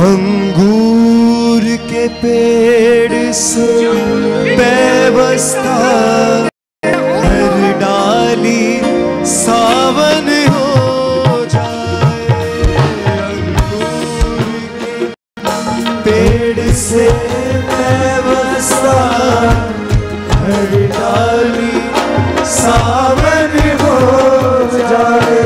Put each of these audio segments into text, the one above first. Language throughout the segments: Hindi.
अंगूर के पेड़ से व्यवस्था हर डाली सावन हो जाए। अंगूर के पेड़ से व्यवस्था हर डाली सावन हो जाए।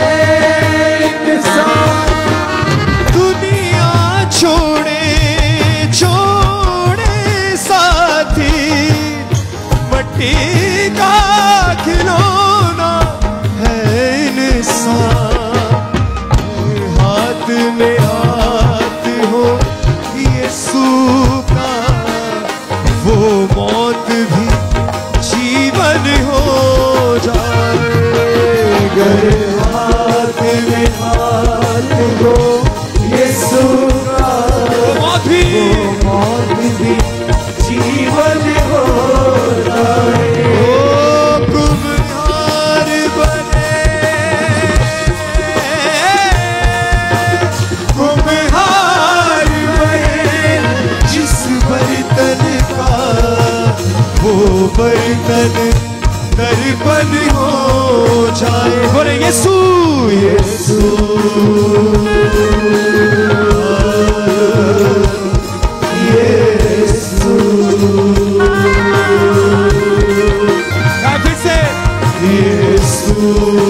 दुनिया छोड़े तन दर्पण हो जाए। बोले यीशु यीशु यीशु। फिर से यीशु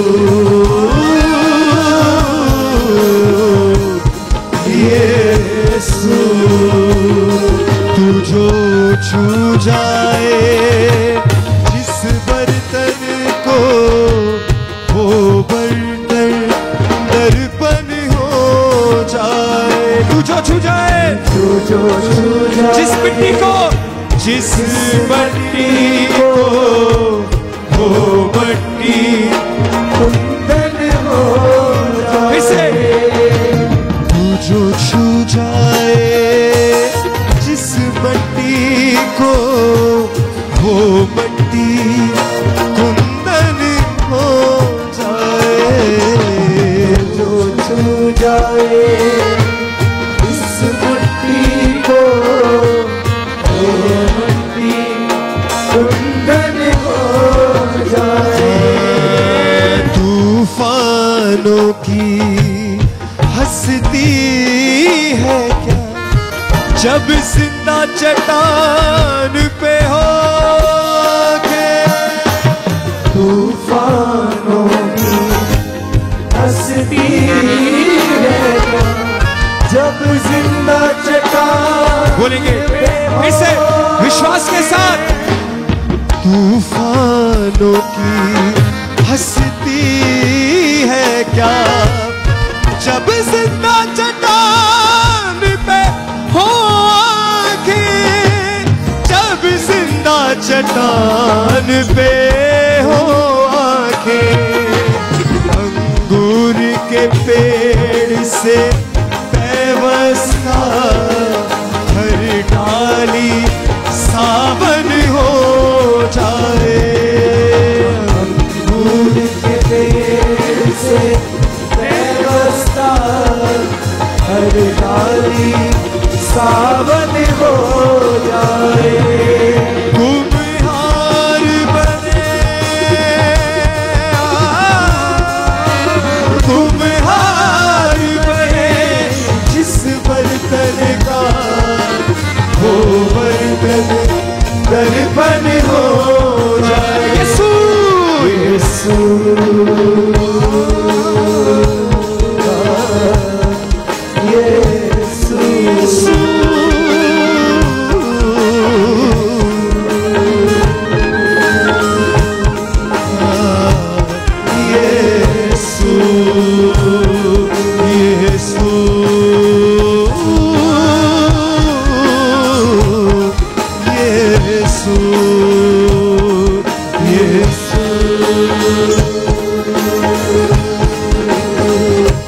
यीशु। तू जो छू जाए जिस बर्तन को, वो बर्तन दर्पण हो जाए। तू जो छू जाए, तू जो छू जाए जिस मिट्टी को, जिस मिट्टी को, वो मिट्टी कुंदन हो जाए। फिर से तू जो छू जाए जिस मिट्टी को, वो मिट्टी कुंदन हो जाए। जो छू जाए इस मिट्टी को, वो मिट्टी कुंदन हो जाए। तूफानों की हंसती है क्या जब जिंदा चट्टान पे हो के। तूफानों की हंसती है क्या जब जिंदा चट्टान। बोलेंगे इसे विश्वास के साथ। तूफानों की हंसती है क्या जब जिंदा चट्टान पे हो आंखें। जब जिंदा चट्टान पे हो आंखें। अंगूर के पेड़ से पेवस्ता हर डाली सावन हो जाए। अंगूर के पेड़ से पेवस्ता हर डाली सावन हो जाए। कुम्हार बने, कुम्हार बने जिस बर्तन का, वो बर्तन दर्पण हो जाए। यीशु यीशु यीशु यीशु।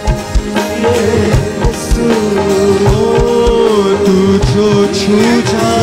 छू जाए